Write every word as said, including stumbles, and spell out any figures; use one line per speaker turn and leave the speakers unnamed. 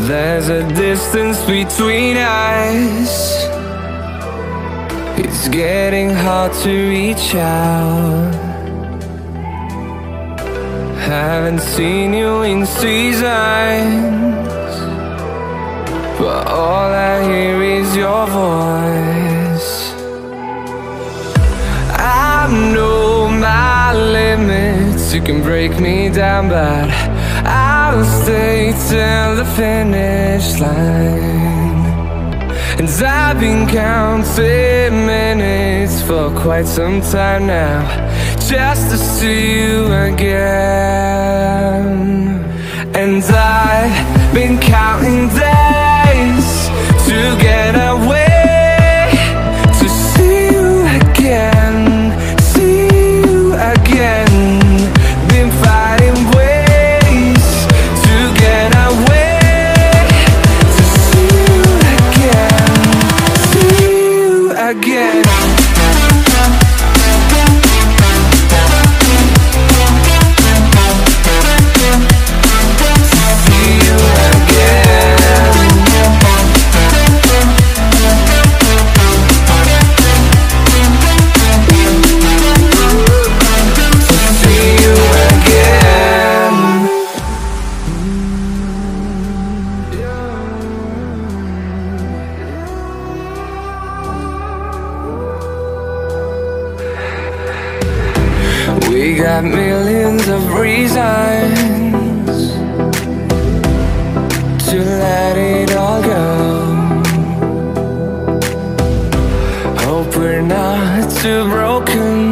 There's a distance between us. It's getting hard to reach out. Haven't seen you in seasons, but all I hear is your voice. I know my limits, you can break me down, but I'll stay till the finish line. And I've been counting minutes for quite some time now, just to see you again. And I've been counting days to get away, to see you again, see you again. Been fighting ways to get away, to see you again, see you again. We got millions of reasons to let it all go. Hope we're not too broken